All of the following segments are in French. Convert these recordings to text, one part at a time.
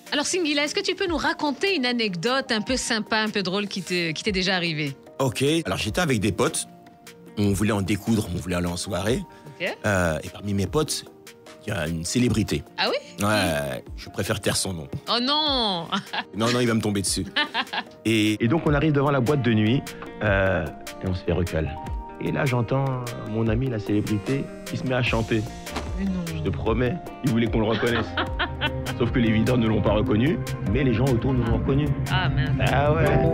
Alors Singila, est-ce que tu peux nous raconter une anecdote un peu sympa, un peu drôle qui t'est déjà arrivée? Ok, alors j'étais avec des potes, on voulait en découdre, on voulait aller en soirée. Ok. Et parmi mes potes, il y a une célébrité. Ah oui? Ouais, je préfère taire son nom. Oh non! Non, il va me tomber dessus. Et donc on arrive devant la boîte de nuit et on se fait recal. Et là j'entends mon ami, la célébrité, qui se met à chanter. Mais non. Je te promets, il voulait qu'on le reconnaisse. Sauf que les videurs ne l'ont pas reconnu, mais les gens autour nous ont reconnus. Ah mince. Ah ouais.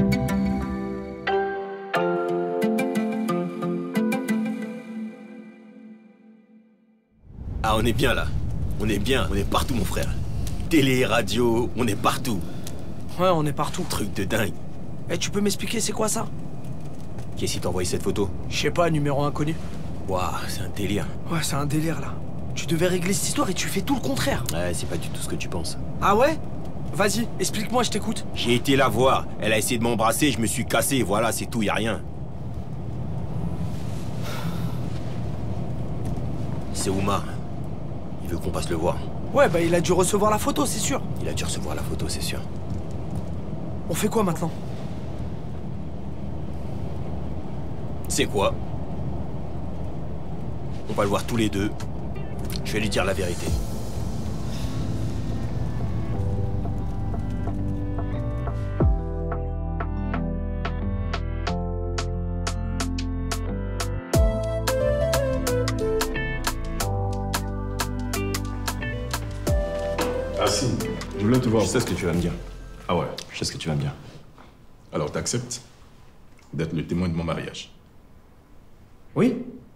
Ah, on est bien là. On est bien, on est partout mon frère. Télé, radio, on est partout. Ouais, on est partout. Truc de dingue. Eh, tu peux m'expliquer c'est quoi ça? Qui t'a envoyé cette photo? Je sais pas, numéro inconnu. Waouh, c'est un délire. Ouais, c'est un délire là. Tu devais régler cette histoire et tu fais tout le contraire. Ouais, c'est pas du tout ce que tu penses. Ah ouais? Vas-y, explique-moi, je t'écoute. J'ai été la voir, elle a essayé de m'embrasser, je me suis cassé, voilà, c'est tout, y a rien. C'est Oumar. Il veut qu'on passe le voir. Ouais, bah il a dû recevoir la photo, c'est sûr. Il a dû recevoir la photo, c'est sûr. On fait quoi maintenant? C'est quoi? On va le voir tous les deux. Je vais lui dire la vérité. Racine, je voulais te voir. Je sais ce que tu vas me dire. Ah ouais. Je sais ce que tu vas me dire. Alors t'acceptes d'être le témoin de mon mariage? Oui?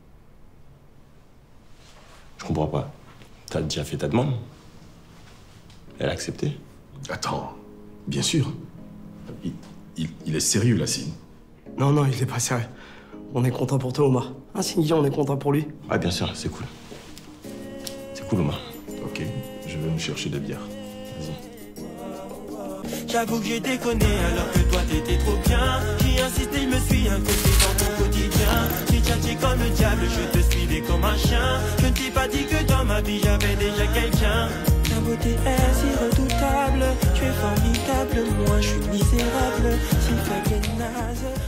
Je comprends pas. T'as déjà fait ta demande? Elle a accepté? Attends, bien sûr. Il est sérieux, Racine. Non, non, il est pas sérieux. On est content pour toi, Omar. Ah, Cindy, on est content pour lui. Ouais, bien sûr, c'est cool. C'est cool, Omar. Ok, je vais me chercher des bières. Vas-y. J'avoue que j'ai déconné alors que toi t'étais trop bien. J'ai insisté, je me suis incrusté dans ton quotidien. J'ai tchatché comme le diable, je te suivais comme un chien. Je ne t'ai pas dit que dans ma vie j'avais déjà quelqu'un. Ta beauté est si redoutable, tu es formidable, moi je suis misérable, si faible et naze.